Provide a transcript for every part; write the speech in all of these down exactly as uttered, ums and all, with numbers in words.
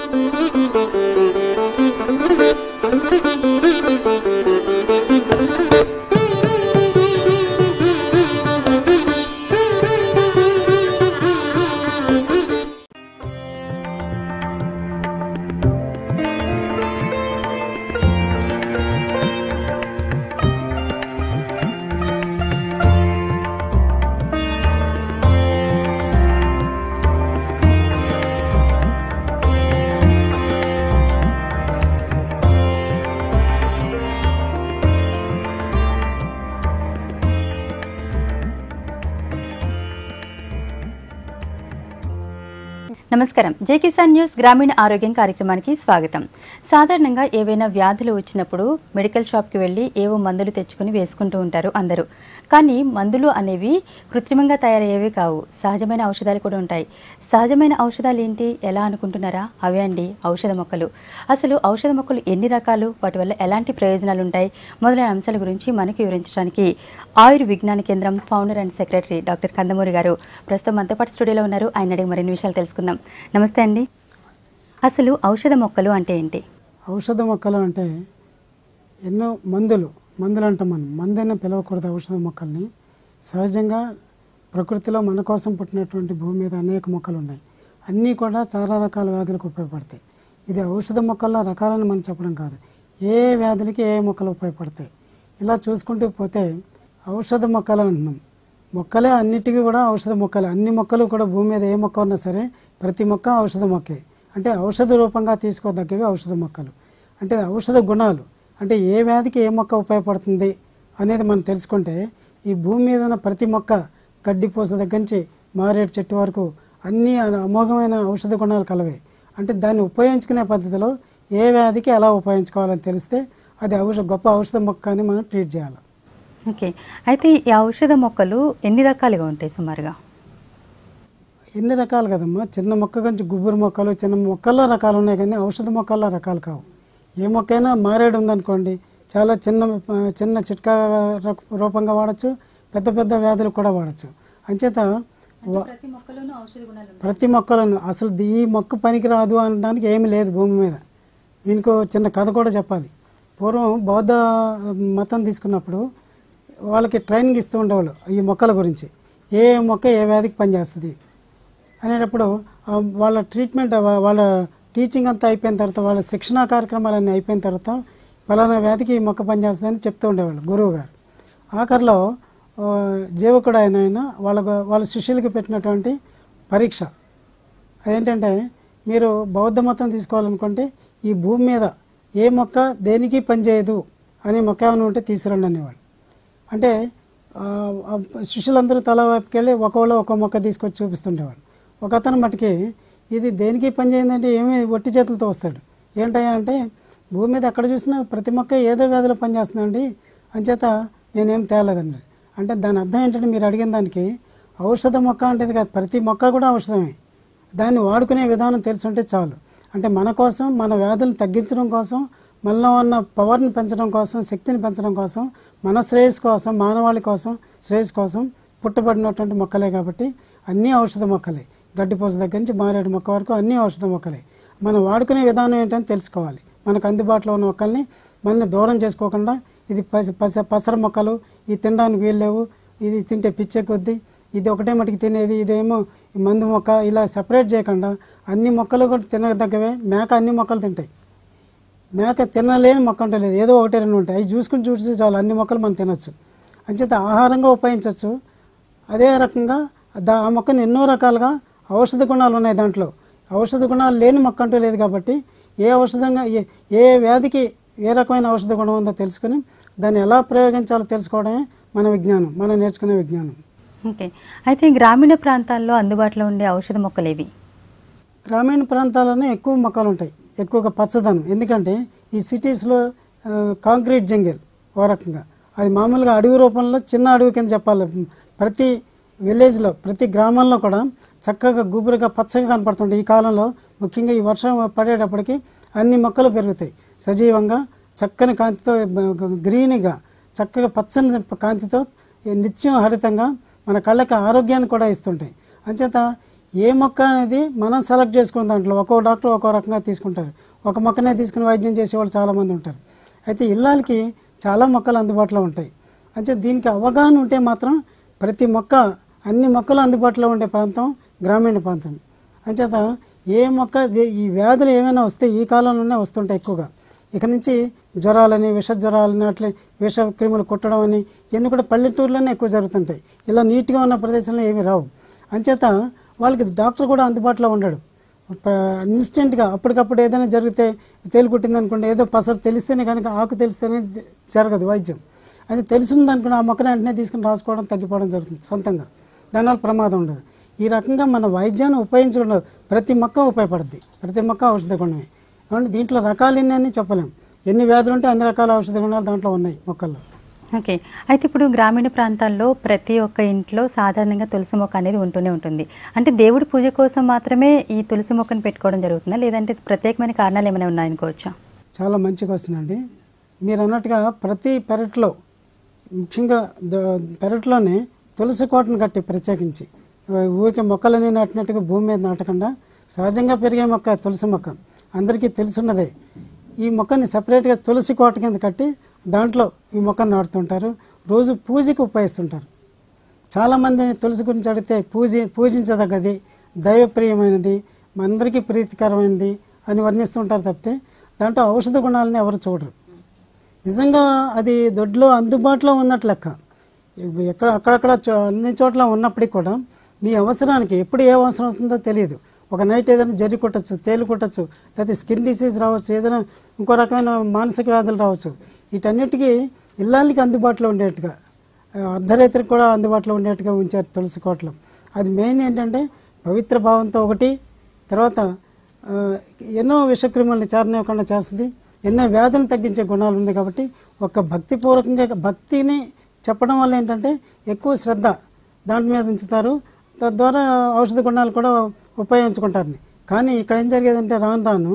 నమస్కారం జైకిసాన్ న్యూస్ గ్రామీణ ఆరోగ్యం కార్యక్రమానికి స్వాగతం. సాధారణంగా ఏవైనా వ్యాధులు వచ్చినప్పుడు మెడికల్ షాప్కి వెళ్ళి ఏవో మందులు తెచ్చుకుని వేసుకుంటూ ఉంటారు అందరూ. కానీ మందులు అనేవి కృత్రిమంగా తయారయ్యేవి కావు, సహజమైన ఔషధాలు కూడా ఉంటాయి. సహజమైన ఔషధాలు ఏంటి, ఎలా అనుకుంటున్నారా? అవే అండి ఔషధ మొక్కలు. అసలు ఔషధ మొక్కలు ఎన్ని రకాలు, వాటి వల్ల ఎలాంటి ప్రయోజనాలు ఉంటాయి మొదలైన అంశాల గురించి మనకు వివరించడానికి Ayurvignana Kendram founder and secretary doctor Kandamuri గారు ప్రస్తుతం మనతో పాటు స్టూడియోలో ఉన్నారు. ఆయన అడిగి మరిన్ని విషయాలు తెలుసుకుందాం. నమస్తే అండి. అసలు ఔషధ మొక్కలు అంటే ఏంటి? ఔషధ మొక్కలు అంటే ఎన్నో మందులు మందులు అంటాం మనం. మందైనా పిలవకూడదు ఔషధ మొక్కల్ని. సహజంగా ప్రకృతిలో మన కోసం పుట్టినటువంటి భూమి మీద అనేక మొక్కలు ఉన్నాయి. అన్నీ కూడా చాలా రకాల వ్యాధులకు ఉపయోగపడతాయి. ఇది ఔషధ మొక్కల రకాలను మనం చెప్పడం కాదు, ఏ వ్యాధులకి ఏ మొక్కలు ఉపయోగపడతాయి. ఇలా చూసుకుంటూ పోతే ఔషధ మొక్కలు అంటున్నాం. మొక్కలే అన్నిటికీ కూడా ఔషధ మొక్కలు. అన్ని మొక్కలు కూడా భూమి మీద ఏ మొక్క ఉన్నా సరే ప్రతి మొక్క ఔషధ మొక్కే. అంటే ఔషధ రూపంగా తీసుకోదగ్గవి ఔషధ మొక్కలు. అంటే ఔషధ గుణాలు అంటే ఏ వ్యాధికి ఏ మొక్క ఉపయోగపడుతుంది అనేది మనం తెలుసుకుంటే, ఈ భూమి మీద ఉన్న ప్రతి మొక్క గడ్డిపూస దగ్గర నుంచి మారేడు చెట్టు వరకు అన్నీ అమోఘమైన ఔషధ గుణాలు కలవే. అంటే దాన్ని ఉపయోగించుకునే పద్ధతిలో ఏ వ్యాధికి ఎలా ఉపయోగించుకోవాలని తెలిస్తే అది ఔషధ గొప్ప ఔషధ మొక్క అని మనం ట్రీట్ చేయాలి. ఓకే, అయితే ఈ ఔషధ మొక్కలు ఎన్ని రకాలుగా ఉంటాయి సుమారుగా? ఎన్ని రకాలు కదమ్మా, చిన్న మొక్క గురించి గుబ్బురు మొక్కలు చిన్న మొక్కల్లో రకాలు ఉన్నాయి, కానీ ఔషధ మొక్కల్లో రకాలు కావు. ఏ మొక్కైనా మారేడు ఉందనుకోండి, చాలా చిన్న చిన్న చిట్కా రూపంగా వాడచ్చు, పెద్ద పెద్ద వ్యాధులు కూడా వాడచ్చు. అంచేత ప్రతి మొక్కలను అసలు ఈ మొక్క పనికి రాదు అనడానికి ఏమీ లేదు భూమి మీద. దీనికి చిన్న కథ కూడా చెప్పాలి. పూర్వం బౌద్ధ మతం తీసుకున్నప్పుడు వాళ్ళకి ట్రైనింగ్ ఇస్తూ ఉండేవాళ్ళు ఈ మొక్కల గురించి. ఏ మొక్క ఏ వ్యాధికి పనిచేస్తుంది అనేటప్పుడు వాళ్ళ ట్రీట్మెంట్ వాళ్ళ టీచింగ్ అంతా అయిపోయిన తర్వాత, వాళ్ళ శిక్షణా కార్యక్రమాలన్నీ అయిపోయిన తర్వాత ఫలానా వ్యాధికి ఈ మొక్క పనిచేస్తుందని చెప్తూ ఉండేవాళ్ళు గురువు గారు. ఆఖరిలో జీవకుడు ఆయన ఆయన వాళ్ళ వాళ్ళ శిష్యులకి పెట్టినటువంటి పరీక్ష అదేంటంటే, మీరు బౌద్ధ మతం తీసుకోవాలనుకుంటే ఈ భూమి మీద ఏ మొక్క దేనికి పనిచేయదు అనే మొక్క ఏమైనా ఉంటే తీసుకురండి అనేవాళ్ళు. అంటే శిష్యులందరూ తల వైపుకి వెళ్ళి ఒకళ్ళు ఒక మొక్క తీసుకొచ్చి చూపిస్తుండేవాళ్ళు. ఒక అతను మటుకి ఇది దేనికి పనిచేయందంటే ఏమీ ఒట్టి చేతులతో వస్తాడు. ఏంటయ్యా అంటే, భూమి మీద ఎక్కడ చూసినా ప్రతి మొక్క ఏదో వ్యాధిలో పనిచేస్తుందండి, అంచేత నేనేం తేలేదండి. అంటే దాని అర్థం ఏంటంటే, మీరు అడిగిన దానికి ఔషధ మొక్క అంటే కాదు, ప్రతి మొక్క కూడా ఔషధమే. దాన్ని వాడుకునే విధానం తెలుసుంటే చాలు. అంటే మన కోసం, మన వ్యాధులను తగ్గించడం కోసం, మనలో ఉన్న పవర్ని పెంచడం కోసం, శక్తిని పెంచడం కోసం, మన శ్రేయస్సు కోసం, మానవాళి కోసం, శ్రేయస్సు కోసం పుట్టబడినటువంటి మొక్కలే. కాబట్టి అన్నీ ఔషధ మొక్కలే. గడ్డిపూస దగ్గర నుంచి మారేడు మొక్క వరకు అన్నీ ఔషధ మొక్కలే. మనం వాడుకునే విధానం ఏంటని తెలుసుకోవాలి. మనకు అందుబాటులో ఉన్న మొక్కల్ని మన దూరం చేసుకోకుండా, ఇది పస పస పసర మొక్కలు, ఇది తినడానికి వీల్లేవు, ఇది తింటే పిచ్చే కొద్దీ, ఇది ఒకటే మటుకు తినేది, ఇదేమో మందు మొక్క, ఇలా సపరేట్ చేయకుండా అన్ని మొక్కలు కూడా తినదగ్గవే. మేక అన్ని మొక్కలు తింటాయి. మేక తినలేని మొక్క అంటే లేదు, ఏదో ఒకటి రెండు ఉంటాయి. అవి చూసుకుని చూసి చాలు అన్ని మొక్కలు మనం తినచ్చు. అంచేత ఆహారంగా ఉపయోగించవచ్చు. అదే రకంగా దా ఆ మొక్కను ఎన్నో రకాలుగా ఔషధ గుణాలు ఉన్నాయి. దాంట్లో ఔషధ గుణాలు లేని మొక్క అంటూ లేదు. కాబట్టి ఏ ఔషధంగా ఏ ఏ వ్యాధికి ఏ రకమైన ఔషధ గుణం ఉందో తెలుసుకుని దాన్ని ఎలా ప్రయోగించాలో తెలుసుకోవడమే మన విజ్ఞానం, మనం నేర్చుకునే విజ్ఞానం. ఓకే, అయితే గ్రామీణ ప్రాంతాల్లో అందుబాటులో ఉండే ఔషధ మొక్కలు ఏవి? గ్రామీణ ప్రాంతాల్లోనే ఎక్కువ మొక్కలు ఉంటాయి, ఎక్కువగా పచ్చదనం. ఎందుకంటే ఈ సిటీస్లో కాంక్రీట్ జంగిల్ ఓ రకంగా, అది మామూలుగా అడవి రూపంలో చిన్న అడవి కింద చెప్పాలి. ప్రతి విలేజ్లో, ప్రతి గ్రామంలో కూడా చక్కగా గుబురుగా పచ్చగా కనపడుతుంటాయి. ఈ కాలంలో ముఖ్యంగా ఈ వర్షం పడేటప్పటికి అన్ని మొక్కలు పెరుగుతాయి సజీవంగా, చక్కని కాంతితో, గ్రీన్గా చక్కగా పచ్చని కాంతితో నిత్యం హరితంగా మన కళ్ళకి ఆరోగ్యాన్ని కూడా ఇస్తుంటాయి. అంచేత ఏ మొక్క అనేది మనం సెలెక్ట్ చేసుకున్న దాంట్లో ఒక్కో డాక్టర్ ఒక్కో రకంగా తీసుకుంటారు. ఒక మొక్కనే తీసుకుని వైద్యం చేసేవాళ్ళు చాలామంది ఉంటారు. అయితే ఇళ్ళకి చాలా మొక్కలు అందుబాటులో ఉంటాయి. అంటే దీనికి అవగాహన ఉంటే మాత్రం ప్రతి మొక్క అన్ని మొక్కలు అందుబాటులో ఉండే ప్రాంతం గ్రామీణ ప్రాంతం. అంచేత ఏ మొక్క ఈ వ్యాధులు ఏమైనా వస్తే ఈ కాలంలోనే వస్తుంటాయి ఎక్కువగా. ఇక నుంచి జ్వరాలని విష జ్వరాలని అట్లా విష క్రిములు కుట్టడం అని ఇవన్నీ కూడా పల్లెటూరులోనే ఎక్కువ జరుగుతుంటాయి. ఇలా నీట్గా ఉన్న ప్రదేశంలో ఏమీ రావు. అంచేత వాళ్ళకి డాక్టర్ కూడా అందుబాటులో ఉండడు. ఇన్స్టెంట్గా అప్పటికప్పుడు ఏదైనా జరిగితే తేలు కుట్టింది అనుకోండి, ఏదో పసరు తెలిస్తేనే కనుక ఆకు తెలిస్తేనే జరగదు వైద్యం. అది తెలిసింది అనుకుని ఆ మొక్కని వెంటనే తీసుకుని రాసుకోవడం తగ్గిపోవడం జరుగుతుంది సొంతంగా. దానివల్ల ప్రమాదం ఉండదు. ఈ రకంగా మన వైద్యాన్ని ఉపయోగించడం ప్రతి మొక్క ఉపయోగపడుద్ది. ప్రతి మొక్క ఔషధ గుణమే. కాబట్టి దీంట్లో రకాలు ఎన్ని అని చెప్పలేం. ఎన్ని వ్యాధులు ఉంటే అన్ని రకాల ఔషధ గుణాలు దాంట్లో ఉన్నాయి మొక్కల్లో. ఓకే. అయితే ఇప్పుడు గ్రామీణ ప్రాంతాల్లో ప్రతి ఒక్క ఇంట్లో సాధారణంగా తులసి మొక్క అనేది ఉంటూనే ఉంటుంది. అంటే దేవుడి పూజ కోసం మాత్రమే ఈ తులసి మొక్కను పెట్టుకోవడం జరుగుతుందా, లేదంటే ప్రత్యేకమైన కారణాలు ఏమైనా ఉన్నాయనుకోవచ్చా? చాలా మంచి క్వశ్చన్ అండి. మీరు అన్నట్టుగా ప్రతి పెరట్లో, ముఖ్యంగా పెరట్లోనే తులసి కోటను కట్టి ప్రత్యేకించి ఊరికే మొక్కలని నాటినట్టుగా భూమి మీద నాటకుండా సహజంగా పెరిగే మొక్క తులసి మొక్క అందరికీ తెలుసున్నదే. ఈ మొక్కని సపరేట్గా తులసి కోట కింద కట్టి దాంట్లో ఈ మొక్కను నాటుతుంటారు. రోజు పూజకి ఉపయోగిస్తుంటారు. చాలామందిని తులసి గురించి అడిగితే పూజ పూజించదగ్గది, దైవప్రియమైనది, అందరికీ ప్రీతికరమైనది అని వర్ణిస్తుంటారు తప్పితే దాంట్లో ఔషధ గుణాలని ఎవరు చూడరు. నిజంగా అది దొడ్లో అందుబాటులో ఉన్నట్లు లెక్క. ఎక్కడ అక్కడక్కడ అన్ని చోట్ల ఉన్నప్పటికీ కూడా మీ అవసరానికి ఎప్పుడు ఏ అవసరం అవుతుందో తెలియదు. ఒక నైట్ ఏదైనా జరి కొట్టచ్చు, తేలు కొట్టచ్చు, లేకపోతే స్కిన్ డిసీజ్ రావచ్చు, ఏదైనా ఇంకో రకమైన మానసిక వ్యాధులు రావచ్చు. వీటన్నిటికీ ఇళ్ళకి అందుబాటులో ఉండేట్టుగా, అర్ధరైతులకు కూడా అందుబాటులో ఉండేట్టుగా ఉంచారు తులసి కోటలో. అది మెయిన్ ఏంటంటే పవిత్ర భావంతో ఒకటి, తర్వాత ఎన్నో విషక్రిములని చారనివ్వకుండా చేస్తుంది, ఎన్నో వ్యాధులను తగ్గించే గుణాలు ఉంది. కాబట్టి ఒక భక్తిపూర్వకంగా భక్తిని చెప్పడం వల్ల ఏంటంటే ఎక్కువ శ్రద్ధ దాని మీద ఉంచుతారు. తద్వారా ఔషధ గుణాలు కూడా ఉపయోగించుకుంటారు. కానీ ఇక్కడ ఏం జరిగేదంటే రాను రాను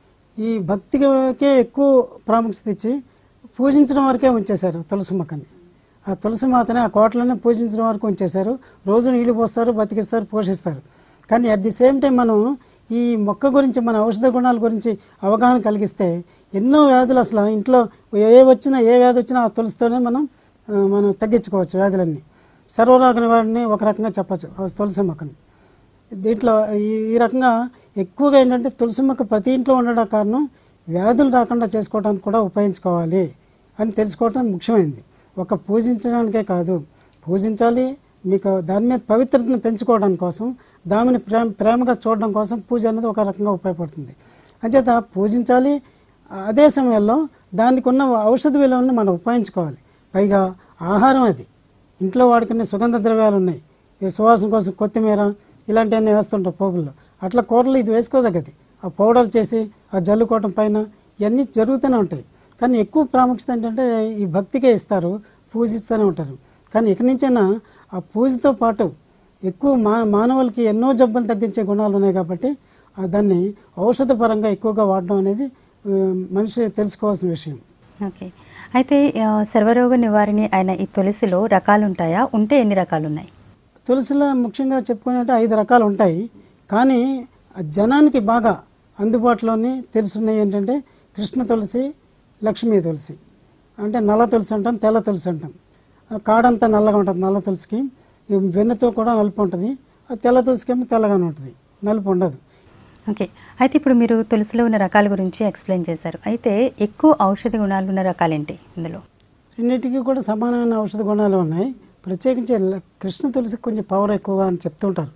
ఈ భక్తికే ఎక్కువ ప్రాముఖ్యత ఇచ్చి పూజించడం వరకే ఉంచేశారు తులసి మొక్కని. ఆ తులసి మాతని ఆ కోటలోనే పూజించడం వరకు ఉంచేశారు. రోజు నీళ్లు పోస్తారు, బతికిస్తారు, పోషిస్తారు. కానీ అట్ ది సేమ్ టైం మనం ఈ మొక్క గురించి, మన ఔషధ గుణాల గురించి అవగాహన కలిగిస్తే ఎన్నో వ్యాధులు అసలు ఇంట్లో ఏ వచ్చినా ఏ వ్యాధి వచ్చినా ఆ తులసితోనే మనం మనం తగ్గించుకోవచ్చు వ్యాధులన్నీ. సర్వరోగ నివారణని ఒక రకంగా చెప్పచ్చు తులసి మొక్కని. దీంట్లో ఈ రకంగా ఎక్కువగా ఏంటంటే తులసి మొక్క ప్రతి ఇంట్లో ఉండడం కారణం వ్యాధులు రాకుండా చేసుకోవడానికి కూడా ఉపయోగించుకోవాలి అని తెలుసుకోవడం ముఖ్యమైనది. ఒక పూజించడానికే కాదు, పూజించాలి, మీకు దాని మీద పవిత్రతను పెంచుకోవడం కోసం, దానిని ప్రేమ ప్రేమగా చూడడం కోసం పూజ అనేది ఒక రకంగా ఉపయోగపడుతుంది. అంచేత పూజించాలి, అదే సమయంలో దానికి ఉన్న ఔషధ విలువలను మనం ఉపయోగించుకోవాలి. పైగా ఆహారం అది ఇంట్లో వాడుకునే సుగంధ ద్రవ్యాలు ఉన్నాయి. ఈ సువాసన కోసం కొత్తిమీర ఇలాంటివన్నీ వేస్తుంటాం పోపుల్లో. అట్లా కూరలు ఇది వేసుకోదగ్గది. ఆ పౌడర్ చేసి ఆ జల్లుకోవటం పైన ఇవన్నీ జరుగుతూనే ఉంటాయి. కానీ ఎక్కువ ప్రాముఖ్యత ఏంటంటే ఈ భక్తికే ఇస్తారు, పూజిస్తూనే ఉంటారు. కానీ ఇక నుంచైనా ఆ పూజతో పాటు ఎక్కువ మా మానవులకి ఎన్నో జబ్బులు తగ్గించే గుణాలు ఉన్నాయి. కాబట్టి దాన్ని ఔషధపరంగా ఎక్కువగా వాడడం అనేది మనిషి తెలుసుకోవాల్సిన విషయం. ఓకే. అయితే సర్వరోగ నివారణి అయిన ఈ తులసిలో రకాలు ఉంటాయా? ఉంటే ఎన్ని రకాలు ఉన్నాయి? తులసిలో ముఖ్యంగా చెప్పుకునేంటే ఐదు రకాలు ఉంటాయి. కానీ జనానికి బాగా అందుబాటులోని తెలుసున్నాయి ఏంటంటే కృష్ణ తులసి, లక్ష్మీ తులసి, అంటే నల్ల తులసి అంటాం, తెల్ల తులసి అంటాం. కాడంతా నల్లగా ఉంటుంది నల్ల తులసికి, వెన్నుతో కూడా నలుపు ఉంటుంది. తెల్ల తులసికి ఏమో తెల్లగానే ఉంటుంది, నలుపు ఉండదు. ఓకే. అయితే ఇప్పుడు మీరు తులసిలో ఉన్న రకాల గురించి ఎక్స్ప్లెయిన్ చేశారు. అయితే ఎక్కువ ఔషధ గుణాలు ఉన్న రకాలేంటి ఇందులో? రెండింటికి కూడా సమానమైన ఔషధ గుణాలు ఉన్నాయి. ప్రత్యేకించి కృష్ణ తులసికి కొంచెం పవర్ ఎక్కువగా అని చెప్తుంటారు.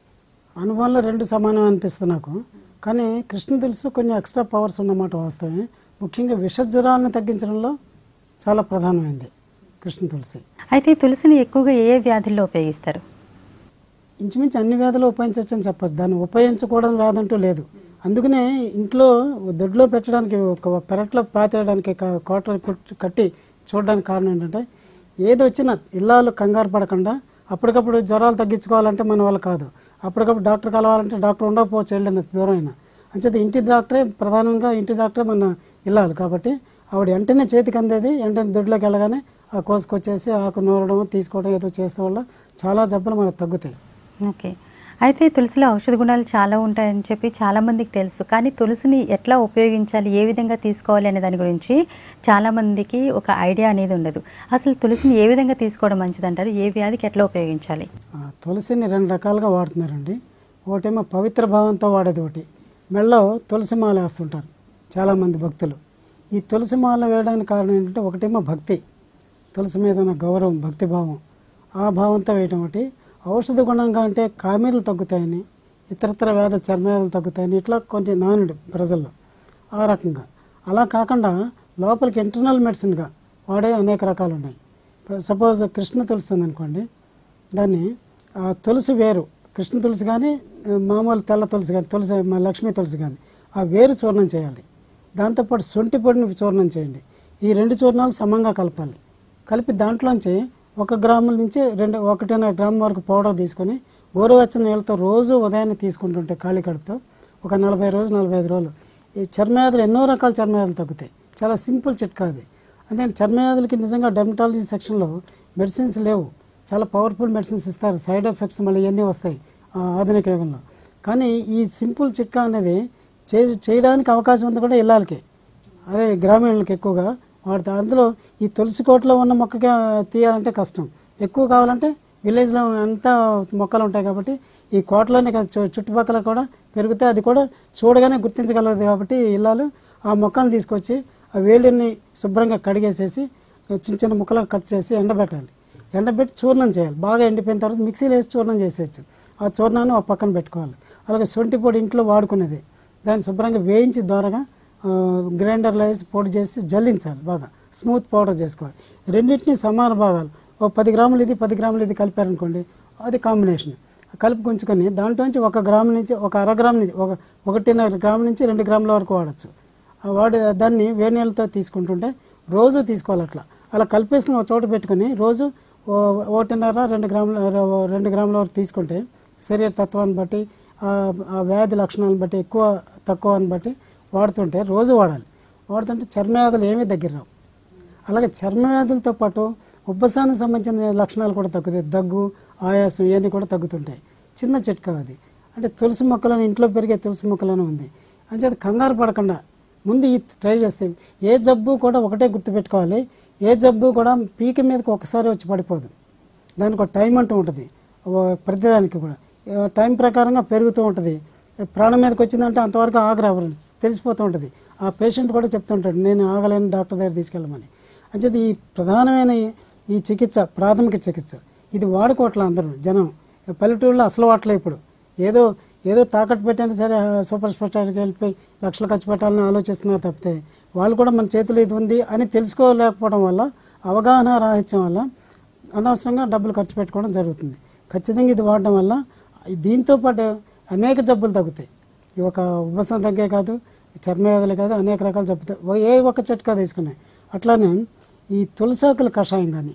అనుభవంలో రెండు సమానం అనిపిస్తుంది నాకు. కానీ కృష్ణ తులసిలో కొన్ని ఎక్స్ట్రా పవర్స్ ఉన్నమాట వాస్తవమే. ముఖ్యంగా విష జ్వరాలను తగ్గించడంలో చాలా ప్రధానమైంది కృష్ణ తులసి. అయితే ఈ తులసిని ఎక్కువగా ఏ ఏ వ్యాధుల్లో ఉపయోగిస్తారు? ఇంచుమించు అన్ని వ్యాధులు ఉపయోగించవచ్చు అని చెప్పచ్చు. దాన్ని ఉపయోగించకూడని వ్యాధి అంటూ లేదు. అందుకనే ఇంట్లో దొడ్లో పెట్టడానికి, ఒక పెరట్లో పాతేయడానికి కోట కట్టి చూడడానికి కారణం ఏంటంటే ఏది వచ్చినా ఇళ్ళాలు కంగారు పడకుండా అప్పటికప్పుడు జ్వరాలు తగ్గించుకోవాలంటే మన వల్ల కాదు. అప్పటికప్పుడు డాక్టర్ కలవాలంటే డాక్టర్ ఉండకపోవచ్చు, వెళ్ళిన దూరం అయినా. అంచేత ఇంటి డాక్టరే ప్రధానంగా, ఇంటి డాక్టరే మన ఇల్లాలు. కాబట్టి ఆవిడ వెంటనే చేతికి అందేది, వెంటనే దొడ్లోకి వెళ్ళగానే ఆ కోసుకొచ్చేసి ఆకు నూరడం, తీసుకోవడం ఏదో చేసే వల్ల చాలా జబ్బులు మనకు తగ్గుతాయి. ఓకే. అయితే తులసిలో ఔషధ గుణాలు చాలా ఉంటాయని చెప్పి చాలామందికి తెలుసు. కానీ తులసిని ఎట్లా ఉపయోగించాలి, ఏ విధంగా తీసుకోవాలి అనే దాని గురించి చాలామందికి ఒక ఐడియా అనేది ఉండదు. అసలు తులసిని ఏ విధంగా తీసుకోవడం మంచిదంటారు? ఏ వ్యాధికి ఎట్లా ఉపయోగించాలి? తులసిని రెండు రకాలుగా వాడుతున్నారండి. ఒకటేమో పవిత్ర భావంతో వాడేది, ఒకటి మెళ్ళో తులసి మాల వేస్తుంటారు చాలామంది భక్తులు. ఈ తులసి మాల వేయడానికి కారణం ఏంటంటే ఒకటేమో భక్తి, తులసి మీద ఉన్న గౌరవం, భక్తి భావం, ఆ భావంతో వేయటం ఒకటి. ఔషధ గుణంగా అంటే కామెర్లు తగ్గుతాయని, ఇతరతర వ్యాధులు, చర్మవ్యాధులు తగ్గుతాయని ఇట్లా కొంచెం నానుడు ప్రజల్లో ఆ రకంగా. అలా కాకుండా లోపలికి ఇంటర్నల్ మెడిసిన్గా వాడే అనేక రకాలు ఉన్నాయి. సపోజ్ కృష్ణ తులసి ఉందనుకోండి, దాన్ని ఆ తులసి వేరు, కృష్ణ తులసి కానీ మామూలు తెల్ల తులసి కానీ, తులసి లక్ష్మీ తులసి కానీ, ఆ వేరు చూర్ణం చేయాలి. దాంతోపాటు శొంఠి పొడిని చూర్ణం చేయండి. ఈ రెండు చూర్ణాలు సమంగా కలపాలి. కలిపి దాంట్లోంచి ఒక గ్రాముల నుంచి రెండు ఒకటిన్నర గ్రాము వరకు పౌడర్ తీసుకొని గోరువెచ్చని నీళ్ళతో రోజు ఉదయాన్నే తీసుకుంటుంటే ఖాళీ కడుపుతో ఒక నలభై రోజులు నలభై ఐదు రోజులు ఈ చర్మవ్యాధులు, ఎన్నో రకాల చర్మవ్యాధులు తగ్గుతాయి. చాలా సింపుల్ చిట్కా అది. అంటే చర్మవ్యాధులకి నిజంగా డెర్మటాలజీ సెక్షన్లో మెడిసిన్స్ లేవు, చాలా పవర్ఫుల్ మెడిసిన్స్ ఇస్తారు, సైడ్ ఎఫెక్ట్స్ మళ్ళీ ఇవన్నీ వస్తాయి ఆధునిక యుగంలో. కానీ ఈ సింపుల్ చిట్కా అనేది చే చేయడానికి అవకాశం ఉంది కూడా ఇళ్ళకి, అదే గ్రామీణులకి ఎక్కువగా వాడతారు. అందులో ఈ తులసి కోటలో ఉన్న మొక్కగా తీయాలంటే కష్టం, ఎక్కువ కావాలంటే విలేజ్లో అంతా మొక్కలు ఉంటాయి కాబట్టి ఈ కోటలోనే చుట్టుపక్కల కూడా పెరిగితే అది కూడా చూడగానే గుర్తించగలదు. కాబట్టి ఇళ్ళాలు ఆ మొక్కలను తీసుకొచ్చి ఆ వేడిని శుభ్రంగా కడిగేసేసి చిన్న చిన్న ముక్కలు కట్ చేసి ఎండబెట్టాలి. ఎండబెట్టి చూర్ణం చేయాలి. బాగా ఎండిపోయిన తర్వాత మిక్సీలో వేసి చూర్ణం చేసేయచ్చు. ఆ చూర్ణాన్ని ఒక పక్కన పెట్టుకోవాలి. అలాగే శొంఠి పొడి ఇంట్లో వాడుకునేది, దాన్ని శుభ్రంగా వేయించి దోరగా గ్రైండర్లో వేసి పొడి చేసి జల్లించాలి, బాగా స్మూత్ పౌడర్ చేసుకోవాలి. రెండింటినీ సమాన భాగాలు, ఒక పది గ్రాములు ఇది పది గ్రాములు ఇది కలిపారనుకోండి, అది కాంబినేషన్. కలిపి ఉంచుకొని దాంట్లోంచి ఒక గ్రాము నుంచి ఒక అర గ్రాము నుంచి ఒక ఒకటిన్నర గ్రాముల నుంచి రెండు గ్రాముల వరకు వాడచ్చు. వాడి దాన్ని వేడి నీళ్ళతో తీసుకుంటుంటే రోజు తీసుకోవాలి. అట్లా అలా కలిపేసుకుని ఒక చోట పెట్టుకుని రోజు ఒకటిన్నర రెండు గ్రాముల రెండు గ్రాముల వరకు తీసుకుంటే శరీర తత్వాన్ని బట్టి ఆ వ్యాధి లక్షణాలను బట్టి ఎక్కువ తక్కువ అని బట్టి వాడుతుంటే రోజు వాడాలి. వాడుతుంటే చర్మవ్యాధులు ఏమీ దగ్గర రావు. అలాగే చర్మవ్యాధులతో పాటు ఉబ్బసానికి సంబంధించిన లక్షణాలు కూడా తగ్గుతాయి, దగ్గు, ఆయాసం ఇవన్నీ కూడా తగ్గుతుంటాయి. చిన్న చిట్కా అది. అంటే తులసి మొక్కలను ఇంట్లో పెరిగే తులసి మొక్కలను ఉంది అని చెప్పి కంగారు పడకుండా ముందు ఈ ట్రై చేస్తే ఏ జబ్బు కూడా ఒకటే గుర్తుపెట్టుకోవాలి, ఏ జబ్బు కూడా పీక మీదకి ఒకసారి వచ్చి పడిపోదు. దానికి ఒక టైం అంటూ ఉంటుంది, ప్రతిదానికి కూడా టైం ప్రకారంగా పెరుగుతూ ఉంటుంది. ప్రాణం మీదకి వచ్చిందంటే అంతవరకు ఆగరావు, తెలిసిపోతూ ఉంటుంది. ఆ పేషెంట్ కూడా చెప్తుంటాడు, నేను ఆగలేని డాక్టర్ దగ్గర తీసుకెళ్ళమని. అంటే ఈ ప్రధానమైన ఈ చికిత్స ప్రాథమిక చికిత్స ఇది వాడుకోవట్లే అందరూ జనం. పల్లెటూరులో అసలు వాడలే. ఇప్పుడు ఏదో ఏదో తాకట్టు పెట్టినా సరే సూపర్ స్పెషాలిటీకి వెళ్ళిపోయి లక్షలు ఖర్చు పెట్టాలని ఆలోచిస్తున్నారు తప్పితే వాళ్ళు కూడా మన చేతిలో ఇది ఉంది అని తెలుసుకోలేకపోవడం వల్ల, అవగాహన రాహిత్యం వల్ల అనవసరంగా డబ్బులు ఖర్చు పెట్టుకోవడం జరుగుతుంది. ఖచ్చితంగా ఇది వాడడం వల్ల దీంతోపాటు అనేక జబ్బులు తగ్గుతాయి. ఈ ఒక ఉబ్బసం తగ్గే కాదు, చర్మవ్యాధులు కాదు, అనేక రకాల జబ్బుతాయి ఏ ఒక్క చిట్కా తీసుకున్నాయి. అట్లానే ఈ తులసాకుల కషాయం కానీ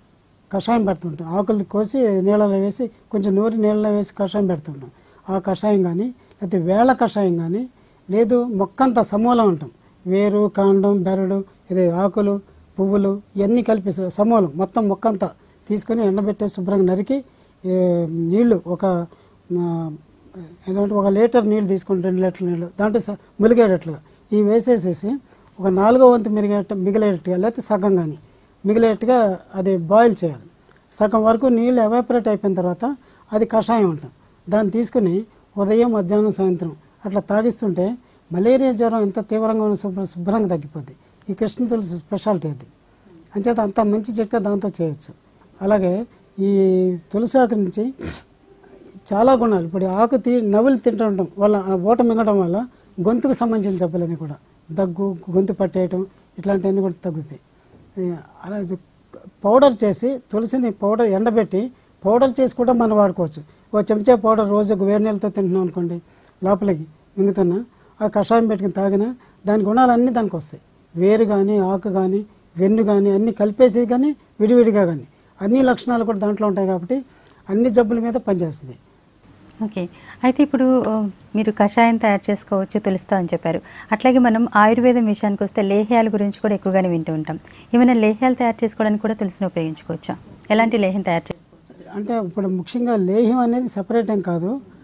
కషాయం పెడుతుంటాం, ఆకులు కోసి నీళ్ళలో వేసి కొంచెం నూరి నీళ్ళలో వేసి కషాయం పెడుతుంటాం. ఆ కషాయం కానీ లేకపోతే వేళ కషాయం కానీ, లేదు మొక్కంతా సమూలం ఉంటాం, వేరు కాండం బెరడు ఇది ఆకులు పువ్వులు ఇవన్నీ కలిపి సమూలం మొత్తం మొక్కంతా తీసుకొని ఎండబెట్టే శుభ్రంగా నరికి నీళ్లు ఒక ఏంటంటే ఒక లీటర్ నీళ్ళు తీసుకుని రెండు లీటర్ల నీళ్ళు దాంట్లో ములిగేటట్లుగా ఇవి వేసేసేసి ఒక నాలుగో వంతు మిరిగేట మిగిలేటట్టుగా లేకపోతే సగం కానీ మిగిలేట్టుగా అది బాయిల్ చేయాలి. సగం వరకు నీళ్ళు ఎవాపరేట్ అయిపోయిన తర్వాత అది కషాయం ఉంటుంది. దాన్ని తీసుకుని ఉదయం మధ్యాహ్నం సాయంత్రం అట్లా తాగిస్తుంటే మలేరియా జ్వరం ఎంత తీవ్రంగా ఉన్న శుభ్ర శుభ్రంగా తగ్గిపోద్ది. ఈ కృష్ణ తులసి స్పెషాలిటీ అది. అంచేత అంత మంచి చిట్కా దాంతో చేయొచ్చు. అలాగే ఈ తులసి ఆకు నుంచి చాలా గుణాలు, ఇప్పుడు ఆకు తీ నవ్వులు తింటుంటాం వల్ల ఓట మింగడం వల్ల గొంతుకు సంబంధించిన జబ్బులని కూడా, దగ్గు, గొంతు పట్టేయటం ఇట్లాంటివన్నీ కూడా తగ్గుతాయి. అలాగే పౌడర్ చేసి తులసిని పౌడర్ ఎండబెట్టి పౌడర్ చేసి కూడా మనం వాడుకోవచ్చు. ఓ చెంచా పౌడర్ రోజు వేడి నీళ్ళతో తింటున్నాం అనుకోండి, లోపలికి మింగుతున్నా ఆ కషాయం పెట్టుకుని తాగినా దాని గుణాలన్నీ దానికి వస్తాయి. వేరు కానీ ఆకు కానీ వెన్ను కానీ అన్నీ కలిపేసి కానీ విడివిడిగా కానీ అన్ని లక్షణాలు కూడా దాంట్లో ఉంటాయి కాబట్టి అన్ని జబ్బుల మీద పనిచేస్తుంది. ఓకే, అయితే ఇప్పుడు మీరు కషాయం తయారు చేసుకోవచ్చు తులసితో అని చెప్పారు. అట్లాగే మనం ఆయుర్వేదం విషయానికి వస్తే లేహ్యాల గురించి కూడా ఎక్కువగానే వింటూ ఉంటాం. ఏమైనా లేహ్యాలు తయారు చేసుకోవడానికి కూడా తులసిని ఉపయోగించుకోవచ్చా? ఎలాంటి లేహ్యం తయారు చేసుకోవచ్చు అంటే ఇప్పుడు ముఖ్యంగా లేహ్యం అనేది సపరేట్ ఏం కాదు,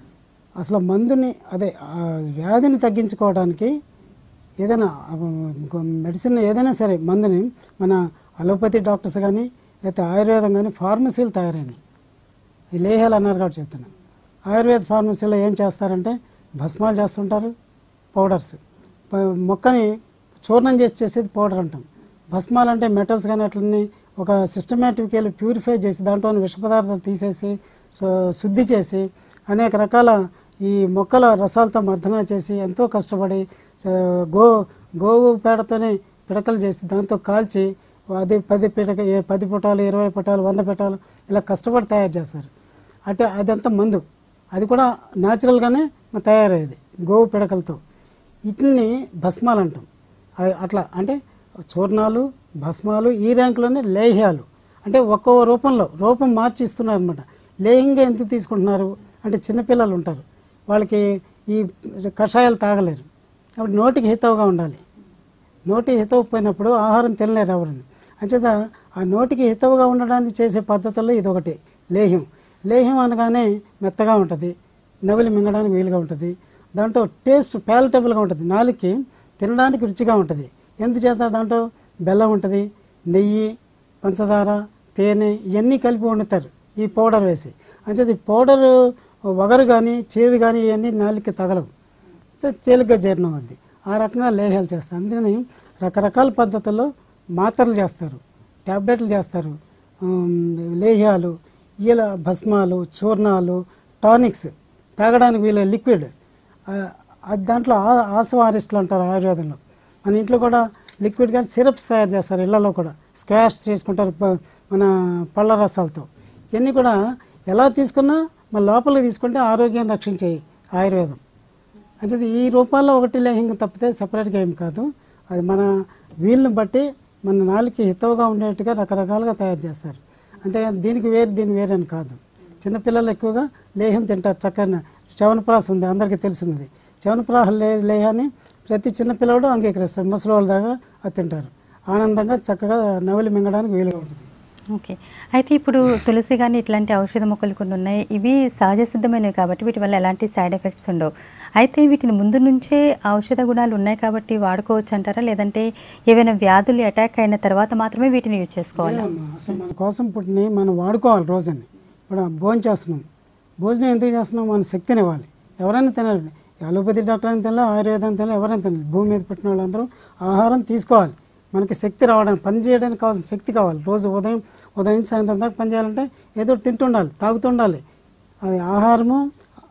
అసలు మందుని అదే వ్యాధిని తగ్గించుకోవడానికి ఏదైనా మెడిసిన్ ఏదైనా సరే మందుని మన అలోపతి డాక్టర్స్ కానీ లేకపోతే ఆయుర్వేదం కానీ ఫార్మసీలు తయారైనాయి. ఈ లేహాలు అన్నారు కాబట్టి చెప్తున్నాను. ఆయుర్వేద ఫార్మసీలో ఏం చేస్తారంటే భస్మాలు చేస్తుంటారు, పౌడర్స్. మొక్కని చూర్ణం చేసి చేసేది పౌడర్ అంటాం. భస్మాలు అంటే మెటల్స్ కానీ అట్లన్నీ ఒక సిస్టమేటిక్ వెళ్ళి ప్యూరిఫై చేసి దాంట్లో విష పదార్థాలు తీసేసి సో శుద్ధి చేసి అనేక రకాల ఈ మొక్కల రసాలతో మర్దన చేసి ఎంతో కష్టపడి గో గోవు పేడతోనే పిడకలు చేసి దాంతో కాల్చి అది పది పిడక పది పుటాలు ఇరవై పుటాలు వంద పుటాలు ఇలా కష్టపడి తయారు చేస్తారు. అంటే అదంతా మందు, అది కూడా న్యాచురల్గానే తయారయ్యేది గోవు పిడకలతో. వీటిని భస్మాలు అంటాం. అట్లా అంటే చూర్ణాలు, భస్మాలు, ఈ ర్యాంకులోనే లేహ్యాలు. అంటే ఒక్కో రూపంలో రూపం మార్చి ఇస్తున్నారు అనమాట. లేహ్యంగా ఎందుకు తీసుకుంటున్నారు అంటే చిన్నపిల్లలు ఉంటారు, వాళ్ళకి ఈ కషాయాలు తాగలేరు, అప్పుడు నోటికి హితవుగా ఉండాలి. నోటి హితవు పోయినప్పుడు ఆహారం తినలేరు ఎవరిని. అంచేత ఆ నోటికి హితవుగా ఉండడానికి చేసే పద్ధతుల్లో ఇదొకటి లేహ్యం. లేహ్యం అనగానే మెత్తగా ఉంటుంది, నవిలి మింగడానికి వీలుగా ఉంటుంది, దాంట్లో టేస్ట్ ప్యాలటబుల్గా ఉంటుంది, నాలుగుకి తినడానికి రుచిగా ఉంటుంది. ఎందుచేత దాంట్లో బెల్లం ఉంటుంది, నెయ్యి, పంచదార, తేనె ఇవన్నీ కలిపి వండుతారు ఈ పౌడర్ వేసి. అంచేది పౌడరు వగరు కానీ చేదు కానీ ఇవన్నీ నాలుగుకి తగలవు, తేలిగ్గా జీర్ణం అవుద్ది. ఆ రకంగా లేహ్యాలు చేస్తారు. అందుకని రకరకాల పద్ధతుల్లో మాత్రలు చేస్తారు, ట్యాబ్లెట్లు చేస్తారు, లేహ్యాలు, ఇలా భస్మాలు, చూర్ణాలు, టానిక్స్, తాగడానికి వీళ్ళు లిక్విడ్. దాంట్లో ఆసవారిస్టులు అంటారు ఆయుర్వేదంలో. మన ఇంట్లో కూడా లిక్విడ్ కానీ సిరప్స్ తయారు చేస్తారు, ఇళ్లలో కూడా స్క్వాష్ చేసుకుంటారు మన పళ్ళ రసాలతో. ఇవన్నీ కూడా ఎలా తీసుకున్నా మన లోపలికి తీసుకుంటే ఆరోగ్యాన్ని రక్షించేయి ఆయుర్వేదం. అంటే ఈ రూపాల్లో ఒకటి లేహ్యం తప్పితే సపరేట్గా ఏం కాదు. అది మన వీళ్ళని బట్టి మన నాలుగుకి హితవుగా ఉండేట్టుగా రకరకాలుగా తయారు చేస్తారు. అంతేగాని దీనికి వేరు దీని వేరు అని కాదు. చిన్నపిల్లలు ఎక్కువగా లేహ్యం తింటారు. చక్కగా చవనప్రాస ఉంది, అందరికీ తెలిసినది. చవనప్రాస లే లేహాన్ని ప్రతి చిన్నపిల్లడు అంగీకరిస్తారు, ముసలి వాళ్ళ దాకా అది తింటారు. ఆనందంగా చక్కగా నవలి మింగడానికి వీలుగా ఉంటుంది. ఓకే, అయితే ఇప్పుడు తులసి కానీ ఇట్లాంటి ఔషధ మొక్కలు కొన్ని ఉన్నాయి, ఇవి సహజ సిద్ధమైనవి కాబట్టి వీటి వల్ల ఎలాంటి సైడ్ ఎఫెక్ట్స్ ఉండవు. అయితే వీటిని ముందు నుంచే ఔషధ గుణాలు ఉన్నాయి కాబట్టి వాడుకోవచ్చు అంటారా, లేదంటే ఏవైనా వ్యాధులు అటాక్ అయిన తర్వాత మాత్రమే వీటిని యూజ్ చేసుకోవాలి? అసలు మన కోసం పుట్టిని మనం వాడుకోవాలి. రోజుని ఇప్పుడు భోజనం చేస్తున్నాం, భోజనం ఎందుకు చేస్తున్నాం? మన శక్తిని ఇవ్వాలి. ఎవరైనా తినాలి, అలోపతి డాక్టర్ అని తినాలి, ఆయుర్వేదం తినాలి, ఎవరైనా తినాలి. భూమి మీద పుట్టిన వాళ్ళందరూ ఆహారం తీసుకోవాలి. మనకి శక్తి రావడానికి, పని చేయడానికి కావాల్సిన శక్తి కావాలి. రోజు ఉదయం ఉదయం సాయంత్రం దాకా పని చేయాలంటే ఏదో తింటుండాలి, తాగుతుండాలి. అది ఆహారము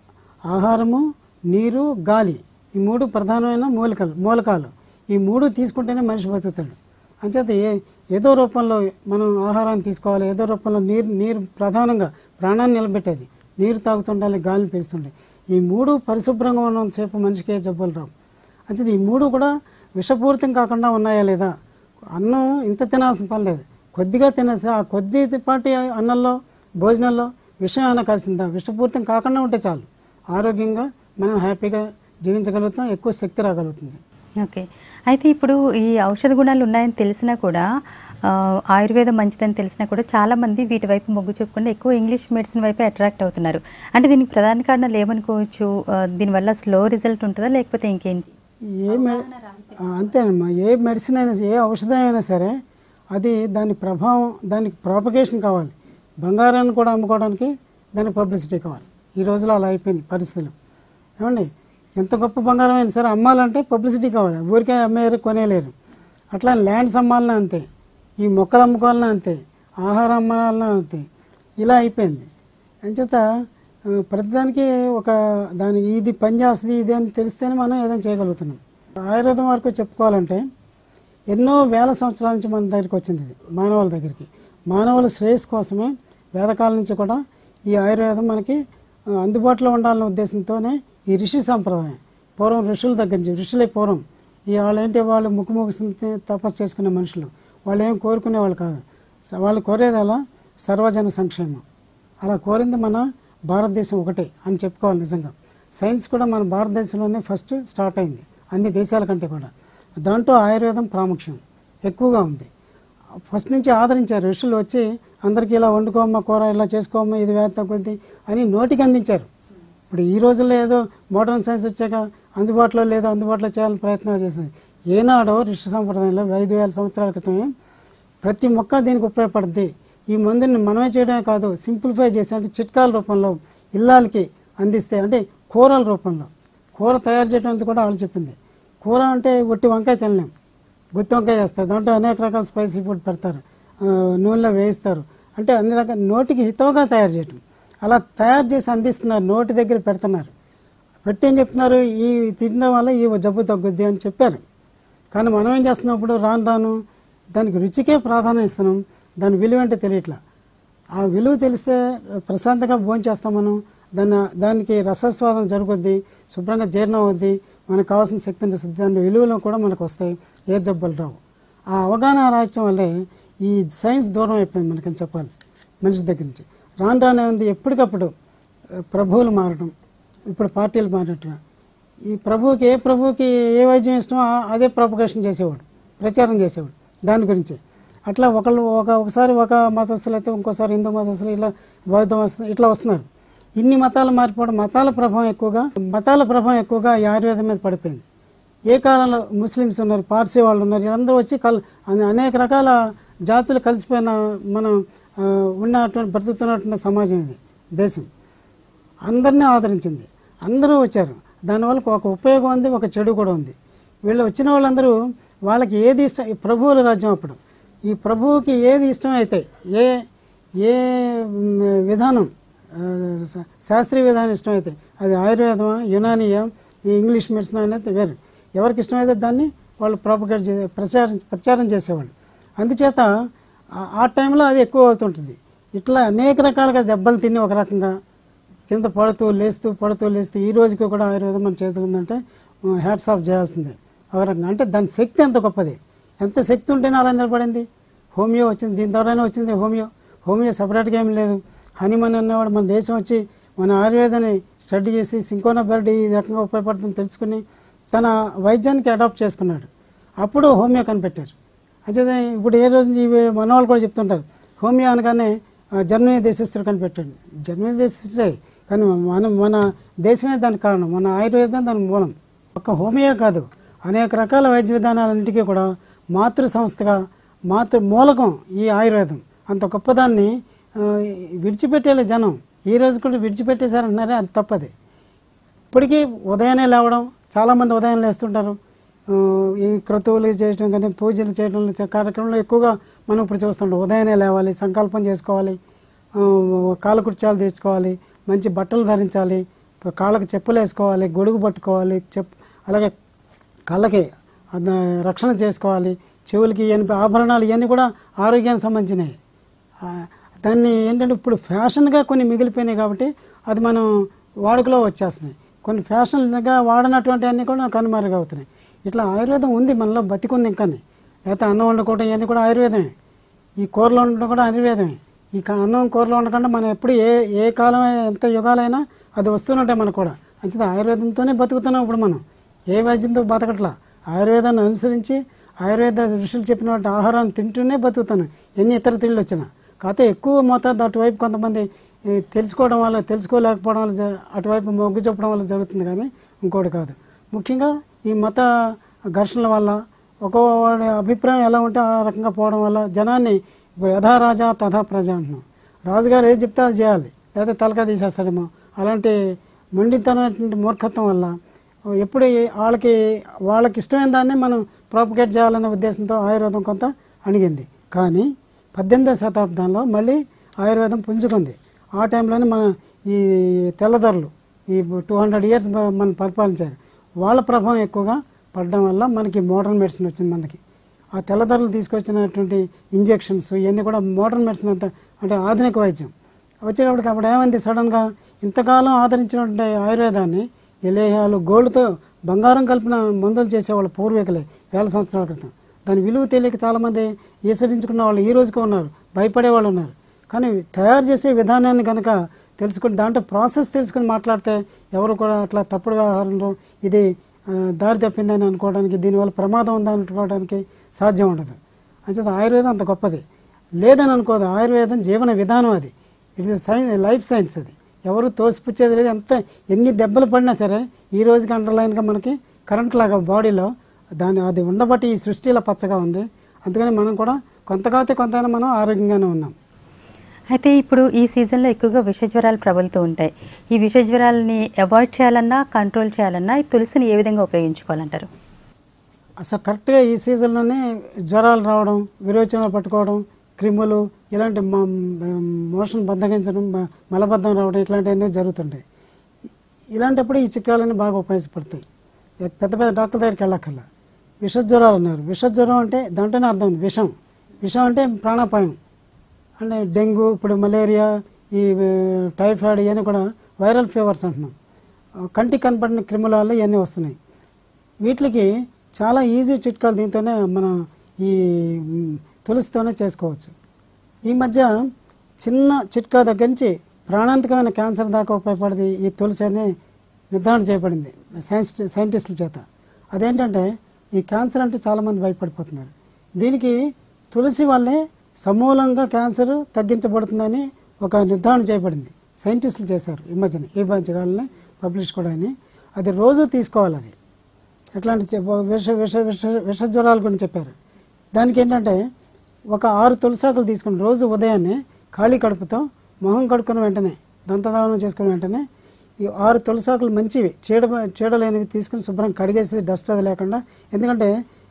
ఆహారము నీరు, గాలి, ఈ మూడు ప్రధానమైన మూలికలు మూలకాలు. ఈ మూడు తీసుకుంటేనే మనిషి బతుకుతాడు. అంచేత ఏ ఏదో రూపంలో మనం ఆహారాన్ని తీసుకోవాలి, ఏదో రూపంలో నీరు నీరు ప్రధానంగా ప్రాణాన్ని నిలబెట్టేది. నీరు తాగుతుండాలి, గాలిని పీలుస్తుండాలి. ఈ మూడు పరిశుభ్రంగా ఉన్నంతసేపు మనిషికి ఏ జబ్బులు రావు. అంచేది ఈ మూడు కూడా విషపూరితం కాకుండా ఉన్నాయా లేదా? అన్నం ఇంత తినాల్సిన పని లేదు, కొద్దిగా తినేసి ఆ కొద్దిపాటి అన్నంలో భోజనంలో విషం ఏమైనా కలిసిందా? విషపూరితం కాకుండా ఉంటే చాలు, ఆరోగ్యంగా మనం హ్యాపీగా జీవించగలుగుతాం, ఎక్కువ శక్తి రాగలుగుతుంది. ఓకే, అయితే ఇప్పుడు ఈ ఔషధ గుణాలు ఉన్నాయని తెలిసినా కూడా, ఆయుర్వేదం మంచిదని తెలిసినా కూడా చాలామంది వీటి వైపు మొగ్గు చూపకుండా ఎక్కువ ఇంగ్లీష్ మెడిసిన్ వైపు అట్రాక్ట్ అవుతున్నారు. అంటే దీనికి ప్రధాన కారణాలు ఏమనుకోవచ్చు? దీనివల్ల స్లో రిజల్ట్ ఉంటుందా లేకపోతే ఇంకేంటి? ఏ అంతేనమ్మా, ఏ మెడిసిన్ అయినా ఏ ఔషధం అయినా సరే అది దాని ప్రభావం, దానికి ప్రాపగేషన్ కావాలి. బంగారాన్ని కూడా అమ్ముకోవడానికి దానికి పబ్లిసిటీ కావాలి. ఈ రోజులో అలా అయిపోయింది పరిస్థితులు. ఏమండి, ఎంత గొప్ప బంగారం అయినా సరే అమ్మాలంటే పబ్లిసిటీ కావాలి, ఊరికే అమ్మేరు కొనేలేరు. అట్లా ల్యాండ్స్ అమ్మాలన్నా అంతే, ఈ మొక్కలు అమ్ముకోవాలన్నా అంతే, ఆహారం అమ్మాలన్నా అంతే, ఇలా అయిపోయింది. అంచేత ప్రతిదానికి ఒక దాని ఇది పని చేస్తుంది ఇది అని తెలిస్తేనే మనం ఏదైనా చేయగలుగుతున్నాం. ఆయుర్వేదం వరకు చెప్పుకోవాలంటే ఎన్నో వేల సంవత్సరాల నుంచి మన దగ్గరికి వచ్చింది ఇది, మానవుల దగ్గరికి. మానవుల శ్రేయస్సు కోసమే వేదకాలం నుంచి కూడా ఈ ఆయుర్వేదం మనకి అందుబాటులో ఉండాలనే ఉద్దేశంతోనే ఈ ఋషి సంప్రదాయం. పూర్వం ఋషుల దగ్గర నుంచి, ఋషులే పూర్వం ఈ వాళ్ళు ఏంటి, వాళ్ళు ముక్కు ముగిసి తపస్సు చేసుకునే మనుషులు, వాళ్ళు ఏం కోరుకునేవాళ్ళు కాదు. వాళ్ళు కోరేది అలా సర్వజన సంక్షేమం. అలా కోరింది మన భారతదేశం ఒకటే అని చెప్పుకోవాలి. నిజంగా సైన్స్ కూడా మన భారతదేశంలోనే ఫస్ట్ స్టార్ట్ అయింది, అన్ని దేశాల కంటే కూడా. దాంట్లో ఆయుర్వేదం ప్రాముఖ్యం ఎక్కువగా ఉంది. ఫస్ట్ నుంచి ఆదరించారు ఋషులు, వచ్చి అందరికీ ఇలా వండుకోమ్మా కూర, ఇలా చేసుకోమ్మా, ఇది వ్యాధి తగ్గుద్ది అని నోటికి అందించారు. ఇప్పుడు ఈ రోజుల్లో ఏదో మోడర్న్ సైన్స్ వచ్చాక అందుబాటులో లేదో అందుబాటులో చేయాలని ప్రయత్నాలు చేసింది. ఏనాడో ఋషి సంప్రదాయంలో ఐదు వేల సంవత్సరాల క్రితమే ప్రతి మొక్క దీనికి ఉపయోగపడుద్ది, ఈ మందుని మనమే చేయడమే కాదు సింప్లిఫై చేసి అంటే చిట్కాల రూపంలో ఇల్లాలకి అందిస్తే, అంటే కూరల రూపంలో కూర తయారు చేయడం కూడా వాళ్ళు చెప్పింది. కూర అంటే ఒట్టి వంకాయ తినలేం, గుత్తి వంకాయ చేస్తారు, దాంట్లో అనేక రకాల స్పైసీ ఫుడ్ పెడతారు, నూనెలో వేయిస్తారు, అంటే అన్ని రకాల నోటికి హితవుగా తయారు చేయటం. అలా తయారు చేసి అందిస్తున్నారు, నోటి దగ్గర పెడుతున్నారు. పెట్టి ఏం చెప్తున్నారు, ఈ తినడం వల్ల ఈ జబ్బు తగ్గుద్ది అని చెప్పారు. కానీ మనం ఏం చేస్తున్నప్పుడు రాను రాను దానికి రుచికే ప్రాధాన్యం ఇస్తున్నాం, దాని విలువ అంటే తెలియట్లా. ఆ విలువ తెలిస్తే ప్రశాంతంగా భోజనం చేస్తాం మనం, దాన్ని దానికి రసస్వాదం జరుగుద్ది, శుభ్రంగా జీర్ణం అవుద్ది, మనకు కావాల్సిన శక్తిని ఇస్తుంది, దాని విలువలు కూడా మనకు వస్తాయి, ఏ జబ్బులు రావు. ఆ అవగాహన రాజ్యం వల్లే ఈ సైన్స్ దూరం అయిపోయింది మనకని చెప్పాలి మనిషి దగ్గర నుంచి. రాను రానే ఉంది ఎప్పటికప్పుడు ప్రభువులు మారడం, ఇప్పుడు పార్టీలు మారినట్టుగా. ఈ ప్రభువుకి ఏ ప్రభువుకి ఏ వైద్యం ఇష్టమో అదే ప్రొపగేషన్ చేసేవాడు, ప్రచారం చేసేవాడు దాని గురించి. అట్లా ఒకళ్ళు ఒక ఒకసారి ఒక మతస్థులు అయితే ఇంకోసారి హిందూ మతస్థులు, ఇలా బౌద్ధ మతస్థులు ఇట్లా వస్తున్నారు. ఇన్ని మతాలు మారిపోవడం, మతాల ప్రభావం ఎక్కువగా మతాల ప్రభావం ఎక్కువగా ఈ ఆయుర్వేదం మీద పడిపోయింది. ఏ కాలంలో ముస్లిమ్స్ ఉన్నారు, పార్సీ వాళ్ళు ఉన్నారు, వీళ్ళందరూ వచ్చి కల్ అనేక రకాల జాతులు కలిసిపోయిన మనం ఉన్నటువంటి బ్రతుకుతున్నటువంటి సమాజం ఇది, దేశం అందరినీ ఆదరించింది, అందరూ వచ్చారు. దానివల్ల ఒక ఉపయోగం ఉంది, ఒక చెడు కూడా ఉంది. వీళ్ళు వచ్చిన వాళ్ళందరూ వాళ్ళకి ఏది ఇష్టం, ఈ ప్రభువుల రాజ్యం అప్పుడు ఈ ప్రభువుకి ఏది ఇష్టం అయితే, ఏ ఏ విధానం శాస్త్రీయ విధానం ఇష్టమైతే, అది ఆయుర్వేదమా యునానియా ఈ ఇంగ్లీష్ మెడిసిన్ అనేది వేరు, ఎవరికి ఇష్టమైతే దాన్ని వాళ్ళు ప్రాపగేట్ చే ప్రచారం ప్రచారం చేసేవాళ్ళు. అందుచేత ఆ టైంలో అది ఎక్కువ అవుతుంటుంది. ఇట్లా అనేక రకాలుగా దెబ్బలు తిని ఒక రకంగా కింద పడుతూ లేస్తూ పడుతూ లేస్తూ ఈ రోజుకి కూడా ఆయుర్వేదం మన చేతులు ఉందంటే హ్యాట్స్ ఆఫ్ చేయాల్సిందే ఒక రకంగా. అంటే దాని శక్తి ఎంత గొప్పది, ఎంత శక్తి ఉంటేనే అలా నిలబడింది. హోమియో వచ్చింది, దీని ద్వారానే వచ్చింది హోమియో. హోమియో సపరేట్గా ఏమి లేదు. హనుమాన్ అనేవాడు మన దేశం వచ్చి మన ఆయుర్వేదాన్ని స్టడీ చేసి సింకోనా బెల్ట్ ఈ రకంగా ఉపయోగపడుతుందని తెలుసుకుని తన వైద్యానికి అడాప్ట్ చేసుకున్నాడు. అప్పుడు హోమియో కనిపెట్టారు. అయితే ఇప్పుడు ఏ రోజు మన వాళ్ళు కూడా చెప్తుంటారు హోమియో అనగానే జర్మనీ దేశస్తుడు కనిపెట్టాడు. జర్మనీ దేశస్తుడే, కానీ మన మన దేశమే దానికి కారణం, మన ఆయుర్వేదం దానికి మూలం. ఒక్క హోమియో కాదు, అనేక రకాల వైద్య విధానాలన్నింటికీ కూడా మాతృ సంస్థగా మాతృ మూలకం ఈ ఆయుర్వేదం. అంత గొప్పదాన్ని విడిచిపెట్టేలే జనం, ఈ రోజు కూడా విడిచిపెట్టేశారంటున్నారే, అది తప్పది. ఇప్పటికీ ఉదయాన్నే లేవడం, చాలామంది ఉదయం లేస్తుంటారు, ఈ క్రతువులు చేయడం కానీ పూజలు చేయడం కార్యక్రమంలో ఎక్కువగా మనం ఇప్పుడు చూస్తుంటాం. ఉదయాన్నే లేవాలి, సంకల్పం చేసుకోవాలి, కాలకృత్యాలు తీసుకోవాలి, మంచి బట్టలు ధరించాలి, కాళ్ళకి చెప్పులు వేసుకోవాలి, గొడుగు పట్టుకోవాలి, చెప్ అలాగే కళ్ళకి రక్షణ చేసుకోవాలి, చెవులకి ఇవన్నీ ఆభరణాలు ఇవన్నీ కూడా ఆరోగ్యానికి సంబంధించినవి. దాన్ని ఏంటంటే ఇప్పుడు ఫ్యాషన్గా కొన్ని మిగిలిపోయినాయి కాబట్టి అది మనం వాడుకలో వచ్చేస్తున్నాయి. కొన్ని ఫ్యాషన్గా వాడనటువంటి అన్నీ కూడా కనుమరుగవుతున్నాయి. ఇట్లా ఆయుర్వేదం ఉంది మనలో, బతికుంది. ఇంకా లేకపోతే అన్నం వండుకోవడం ఇవన్నీ కూడా ఆయుర్వేదమే, ఈ కూరలో ఉండడం కూడా ఆయుర్వేదమే. ఈ అన్నం కూరలో ఉండకుండా మనం ఎప్పుడు ఏ ఏ కాలం ఎంత యుగాలైనా అది వస్తూనే మనకు కూడా అంతే ఆయుర్వేదంతోనే బతుకుతున్నాం. ఇప్పుడు మనం ఏ వైద్యంతో బతకట్లా, ఆయుర్వేదాన్ని అనుసరించి ఆయుర్వేద ఋషులు చెప్పినటువంటి ఆహారాన్ని తింటూనే బతుకుతున్నాం, ఎన్ని ఇతర తిళ్ళు వచ్చినా. కాకపోతే ఎక్కువ మోతాదు అటువైపు కొంతమంది తెలుసుకోవడం వల్ల, తెలుసుకోలేకపోవడం వల్ల, అటువైపు మొగ్గు చెప్పడం వల్ల జరుగుతుంది, కానీ ఇంకోటి కాదు. ముఖ్యంగా ఈ మత ఘర్షణల వల్ల ఒక్కొక్కడి అభిప్రాయం ఎలా ఉంటే ఆ రకంగా పోవడం వల్ల జనాన్ని ఇప్పుడు యథా రాజా తథా ప్రజ అంటున్నాం. రాజుగారు ఏది చెప్తే అది చేయాలి, లేదా తలకా తీసేస్తాడేమో. అలాంటి మొండితనటువంటి మూర్ఖత్వం వల్ల ఎప్పుడు వాళ్ళకి వాళ్ళకి ఇష్టమైన దాన్ని మనం ప్రాపగేట్ చేయాలనే ఉద్దేశంతో ఆయుర్వేదం కొంత అణిగింది. కానీ పద్దెనిమిదవ శతాబ్దంలో మళ్ళీ ఆయుర్వేదం పుంజుకుంది. ఆ టైంలోనే మన ఈ తెల్లదొరలు ఈ టూ హండ్రెడ్ ఇయర్స్ మనం పరిపాలించారు, వాళ్ళ ప్రభావం ఎక్కువగా పడడం వల్ల మనకి మోడర్న్ మెడిసిన్ వచ్చింది. మనకి ఆ తెల్లదొరలు తీసుకొచ్చినటువంటి ఇంజెక్షన్స్ ఇవన్నీ కూడా మోడర్న్ మెడిసిన్ అంతా, అంటే ఆధునిక వైద్యం వచ్చేటప్పటికి అప్పుడు ఏమైంది, సడన్గా ఇంతకాలం ఆదరించినటువంటి ఆయుర్వేదాన్ని ఎలేహాలు గోల్డ్తో బంగారం కలిపిన మందులు చేసేవాళ్ళు పూర్వీకులే వేల సంవత్సరాల క్రితం. దాని విలువ తెలియక చాలామంది ఈసరించుకున్న వాళ్ళు ఈ రోజుకి ఉన్నారు, భయపడే వాళ్ళు ఉన్నారు. కానీ తయారు చేసే విధానాన్ని కనుక తెలుసుకుని దాంట్లో ప్రాసెస్ తెలుసుకుని మాట్లాడితే ఎవరు కూడా అట్లా తప్పుడు వ్యవహారంలో ఇది దారి తప్పిందని అనుకోవడానికి, దీనివల్ల ప్రమాదం ఉందని అనుకోవడానికి సాధ్యం ఉండదు. అంచేత ఆయుర్వేదం అంత గొప్పది లేదని అనుకోదు. ఆయుర్వేదం జీవన విధానం, అది it is science, life science. అది ఎవరు తోసిపుచ్చేది లేదు. ఎంత ఎన్ని దెబ్బలు పడినా సరే ఈ రోజుకి అండర్లైన్గా మనకి కరెంట్ లాగా బాడీలో దాని అది ఉండబట్టి ఈ సృష్టి ఇలా పచ్చగా ఉంది. అందుకని మనం కూడా కొంతకాతే కొంతైనా మనం ఆరోగ్యంగానే ఉన్నాం. అయితే ఇప్పుడు ఈ సీజన్లో ఎక్కువగా విష జ్వరాలు ప్రబలుతూ ఉంటాయి. ఈ విష జ్వరాలని అవాయిడ్ చేయాలన్నా కంట్రోల్ చేయాలన్నా ఈ తులసిని ఏ విధంగా ఉపయోగించుకోవాలంటారు? అసలు కరెక్ట్గా ఈ సీజన్లోనే జ్వరాలు రావడం, విరోచనాలు పట్టుకోవడం, క్రిములు ఇలాంటి మోషన్ బద్దగించడం, మలబద్ధం రావడం ఇట్లాంటివన్నీ జరుగుతుంటాయి. ఇలాంటప్పుడు ఈ చిట్కాలన్నీ బాగా ఉపయోగపడతాయి. పెద్ద పెద్ద డాక్టర్ దగ్గరికి వెళ్ళక్కర్లా. విష జ్వరాలు అన్నారు. విష జ్వరం అంటే దాంట్లోనే అర్థం ఉంది. విషం విషం అంటే ప్రాణాపాయం. అంటే డెంగ్యూ, ఇప్పుడు మలేరియా, ఈ టైఫాయిడ్ ఇవన్నీ కూడా వైరల్ ఫీవర్స్ అంటున్నాం. కంటికి కనపడిన క్రిముల వల్ల ఇవన్నీ వస్తున్నాయి. వీటికి చాలా ఈజీ చిట్కాలు దీంతోనే మనం ఈ తులసితోనే చేసుకోవచ్చు. ఈ మధ్య చిన్న చిట్కా దగ్గర నుంచి ప్రాణాంతకమైన క్యాన్సర్ దాకా ఉపయోగపడింది ఈ తులసి అని నిర్ధారణ చేయబడింది సైన్స్ సైంటిస్టుల చేత. అదేంటంటే ఈ క్యాన్సర్ అంటే చాలామంది భయపడిపోతున్నారు. దీనికి తులసి వల్లే సమూలంగా క్యాన్సర్ తగ్గించబడుతుందని ఒక నిర్ధారణ చేయబడింది. సైంటిస్టులు చేశారు ఈ మధ్యన, ఈ మధ్యకాలంలో పబ్లిష్ కూడా అని. అది రోజు తీసుకోవాలి. అది ఎట్లాంటి విష విష విష విష జ్వరాల గురించి చెప్పారు. దానికి ఏంటంటే ఒక ఆరు తులసాకులు తీసుకుని రోజు ఉదయాన్నే ఖాళీ కడుపుతో మొహం కడుక్కున్న వెంటనే దంతధావనం చేసుకున్న వెంటనే ఈ ఆరు తులసాకులు మంచివి చీడ చీడలేనివి తీసుకుని శుభ్రం కడిగేసి డస్ట్ అది లేకుండా. ఎందుకంటే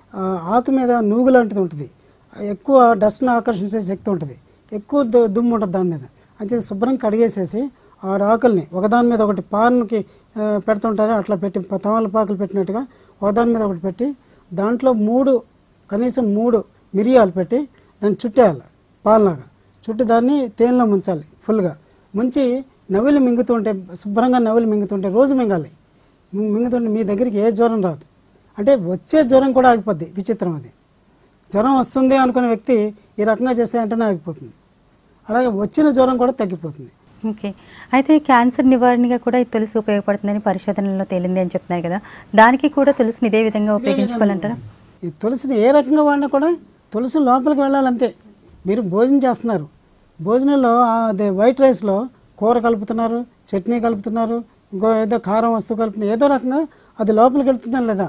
ఆకు మీద నూగు లాంటిది ఉంటుంది, ఎక్కువ డస్ట్ని ఆకర్షించే శక్తి ఉంటుంది, ఎక్కువ దుమ్ము ఉంటుంది దాని మీద. అంటే శుభ్రం కడిగేసేసి ఆరు ఆకుల్ని ఒకదాని మీద ఒకటి పాన్కి పెడుతుంటారు, అట్లా పెట్టి తమలపాకులు పెట్టినట్టుగా ఒకదాని మీద ఒకటి పెట్టి దాంట్లో మూడు కనీసం మూడు మిరియాలు పెట్టి దాన్ని చుట్టేయాలి. పాలలాగా చుట్టి దాన్ని తేనెలో ముంచాలి. ఫుల్గా ముంచి నవ్వులు మింగుతుంటే, శుభ్రంగా నవ్వులు మింగుతుంటే రోజు మింగాలి. మింగుతుంటే మీ దగ్గరికి ఏ జ్వరం రాదు. అంటే వచ్చే జ్వరం కూడా ఆగిపోద్ది. విచిత్రం అది. జ్వరం వస్తుంది అనుకునే వ్యక్తి ఈ రకంగా చేస్తే వెంటనే ఆగిపోతుంది. అలాగే వచ్చిన జ్వరం కూడా తగ్గిపోతుంది. ఓకే. అయితే క్యాన్సర్ నివారణగా కూడా ఈ తులసి ఉపయోగపడుతుందని పరిశోధనలో తేలింది అని చెప్తున్నారు కదా, దానికి కూడా తులసిని ఇదే విధంగా ఉపయోగించుకోవాలంటారా? ఈ తులసిని ఏ రకంగా వాడినా కూడా తులసి లోపలికి వెళ్ళాలంతే. మీరు భోజనం చేస్తున్నారు, భోజనంలో అదే వైట్ రైస్లో కూర కలుపుతున్నారు, చట్నీ కలుపుతున్నారు, ఇంకో ఏదో కారం వస్తువు కలుపుతున్నారు, ఏదో రకంగా అది లోపలికి వెళ్తుందని లేదా,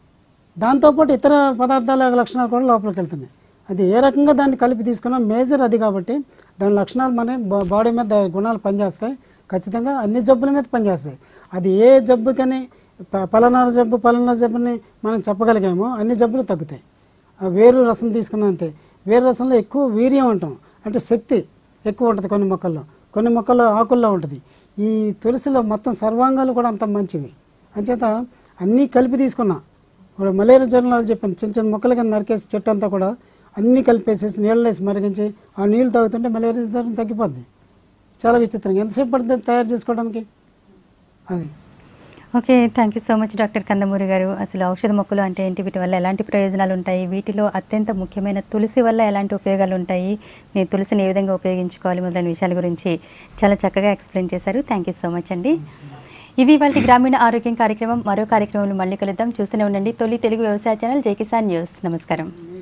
దాంతోపాటు ఇతర పదార్థాల లక్షణాలు కూడా లోపలికి వెళ్తున్నాయి. అది ఏ రకంగా దాన్ని కలిపి తీసుకున్నా మేజర్ అది. కాబట్టి దాని లక్షణాలు మన బాడీ మీద గుణాలు పనిచేస్తాయి. ఖచ్చితంగా అన్ని జబ్బుల మీద పనిచేస్తాయి. అది ఏ జబ్బుకని పలానా జబ్బు పలానా జబ్బుని మనం చెప్పగలిగామో అన్ని జబ్బులు తగ్గుతాయి. వేరు రసం తీసుకున్నంతే. వేరు రసంలో ఎక్కువ వీర్యం అంటాం, అంటే శక్తి ఎక్కువ ఉంటుంది కొన్ని మొక్కల్లో, కొన్ని మొక్కల్లో ఆకుల్లో ఉంటుంది. ఈ తులసిలో మొత్తం సర్వాంగాలు కూడా అంత మంచివి. అంచేత అన్నీ కలిపి తీసుకున్నా. ఇప్పుడు మలేరియా జ్వరంలో చెప్పాను, చిన్న చిన్న మొక్కల కింద నరికేసి చెట్టు అంతా కూడా అన్నీ కలిపేసేసి నీళ్ళు వేసి మరిగించి ఆ నీళ్ళు తాగుతుంటే మలేరియా జ్వరం తగ్గిపోద్ది. చాలా విచిత్రంగా. ఎంతసేపు పడుతుంది తయారు చేసుకోవడానికి అది. Okay, thank you so much doctor Kandamuri గారు. అసలు ఔషధ మొక్కలు అంటే ఏంటి, వీటి వల్ల ఎలాంటి ప్రయోజనాలు ఉంటాయి, వీటిలో అత్యంత ముఖ్యమైన తులసి వల్ల ఎలాంటి ఉపయోగాలు ఉంటాయి, నేను తులసిని ఏ విధంగా ఉపయోగించుకోవాలి మొదలైన విషయాల గురించి చాలా చక్కగా ఎక్స్ప్లెయిన్ చేశారు. థ్యాంక్ యూ సో మచ్ అండి. ఇది వాళ్ళ గ్రామీణ ఆరోగ్యం కార్యక్రమం. మరో కార్యక్రమంలో మళ్ళీ కలుద్దాం. చూస్తూనే ఉండండి తొలి తెలుగు వ్యవసాయ ఛానల్ జై కిసాన్ న్యూస్. నమస్కారం.